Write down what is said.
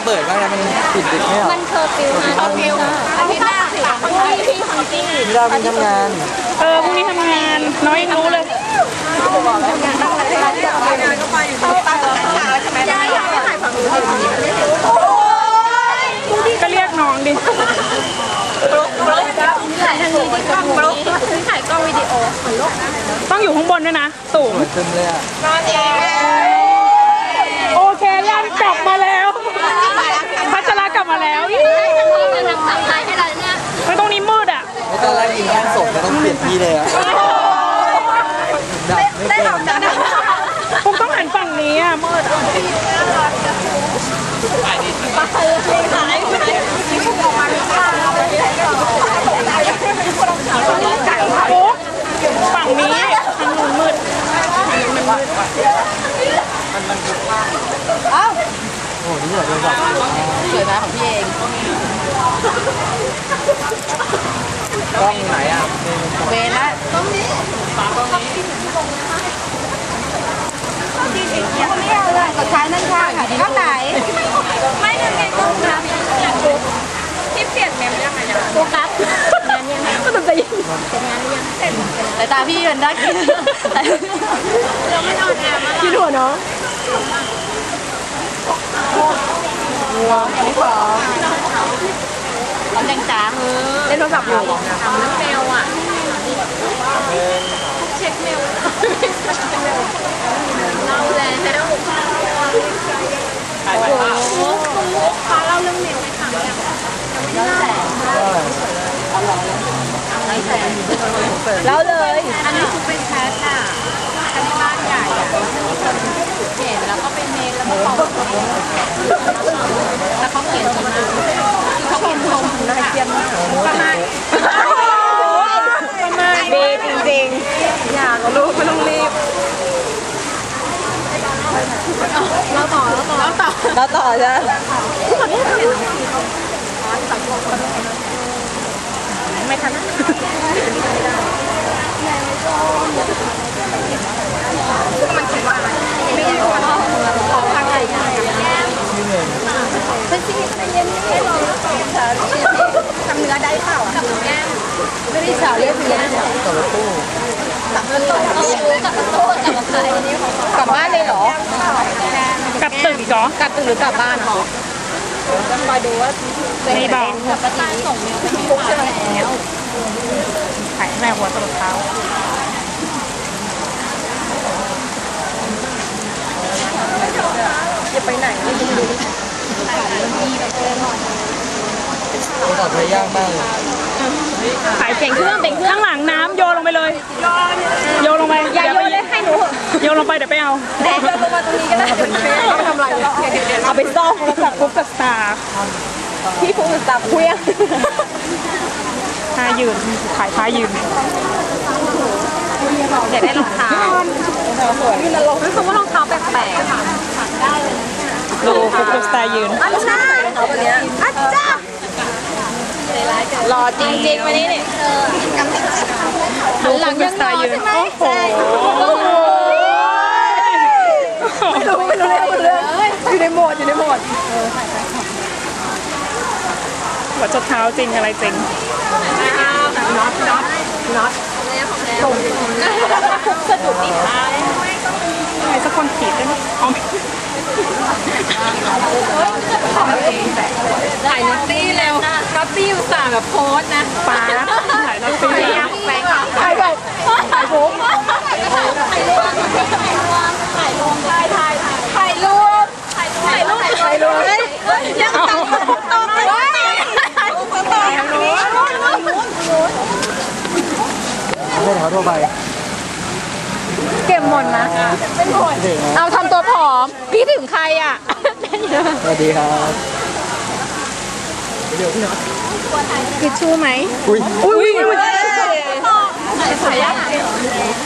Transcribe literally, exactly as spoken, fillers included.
เปิดบ้างนะมันปิดปิดไม่หรอมันเคอร์ฟิวนะเคอร์ฟิวอาทิตย์หน้าสิพี่พี่ฮังกี้พี่ดาวมันทำงานเออพรุ่งนี้ทำงานน้อยยังรู้เลยก็เรียกน้องดิถ่ายกล้องวิดีโอต้องอยู่ข้างบนด้วยนะสูงตึมเลยอ่ะโอเคลั่นกลับมาแล้วพัชรากลับมาแล้วไม่ตรงนี้มืดอ่ะไม่ต้องไล่ยิงห้องศพแต่ต้องเปลี่ยนที่เลยอ่ะได้หรอกนะผมต้องหันฝั่งนี้อ่ะมืดโอ้ฝั่งนี้ทางนู้นมืดอ้าวโอ้นี่เหรอโดนจับสวยไหมของพี่เองกล้องไหนอ่ะเวละตรงนี้ปากตรงนี้ไม่เอาเลยกดซ้ายนั่นค่ะข้างไหนไม่ยังไงกล้องนะที่เปลี่ยนเมมยังไงเนี่ยโฟกัสงานยังไงก็ต้องใจเย็นเสร็จงานหรือยังเสร็จแต่ตาพี่มันได้กินเราไม่นอนแอร์มากินหัวน้องวัวไม่พอร้อนแดงจ้าเล่นโทรศัพท์อยู่ทำน้ำเมลอ่ะเช็คเมลเราแล้วโอ้โหฟ้าเล่าเรื่องเมลให้ฟังยังยังไม่ได้เล่าเลยอันนี้คือเป็นแชทน่ะอันนี้บ้านใหญ่อะเขียนแล้วก็เป็นเมลแล้วก็ตอบแล้วเขาเขียนชมเขาเขียนชมนายเขียนประมาณประมาณเบจริงๆอย่าก็รู้ไม่ต้องรีบเราต่อเราต่อเราต่อเราต่อใช่ไม่ทันมันคิดว่าอะไรไม่ได้ของของทางไหนเป็นสิ่งที่เย็นไม่รอแล้วต่อทำเนื้อได้เปล่ากับแก้มไม่ได้สาวเรียบเรียนต่อรถตู้กลับรถตู้กับรถตู้กับใครกลับบ้านเลยเหรอกลับตึกเหรอกลับตึกหรือกลับบ้านเหรอจะคอยดูว่าไม่บอกปกติส่งเมลไปให้ปุ๊บใช่ไหมแล้วถ่ายแม่หัวตลบเท้าจะไปไหนไม่รู้โทรศัพท์ใช้ยากมากเลยถ่ายเก่งเครื่องเก่งเครื่องข้างหลังน้ำโยนลงไปเลยโยนลงไปอย่าโยนเลยให้หนูโยนลงไปเดี๋ยวไปเอาแดกลงมาตรงนี้ก็ได้เอาไปทำอะไรเอาไปซ่อมโทรศัพท์ปุ๊บกับสตาร์พี่ปุ๊บกับสตาร์คุยอะท่ายืนถ่ายท่ายืนอยากได้รองเท้ายืนนรกรู้สึกว่ารองเท้าแปลกๆค่ะได้เลยโลปุ๊บกับสตาร์ยืนอาจารย์เขาแบบนี้อาจารย์หล่อจริงๆวันนี้เนี่ยดูหลังกับสตาร์ยืนโอ้โหไม่รู้ไม่รู้เรื่องอยู่ในโหมดอยู่ในโหมดหัวจดเท้าจริงอะไรจริงน็อตน็อตน็อตส่งสะดุดนิดท้ายใครสักคนขีดได้ไหมอ๋อถ่ายนัตตี้เร็วนัตตี้อุตส่าห์แบบโพสนะป้าถ่ายนัตตี้แฟนถ่ายแบบถ่ายผมถ่ายรวมถ่ายรวมถ่ายรวมถ่ายถ่ายรวมถ่ายรวมถ่ายรวมยังต้องต้องไปถ่ายรวมถ่ายรวมไม่ถามทั่วไปเก็บหมดนะเป็นหมดเอาทำตัวผอมพี่ถึงใครอ่ะสวัสดีครับคือชูไหมอุ้ยอุ้ยอุ้ยถ่ายยัง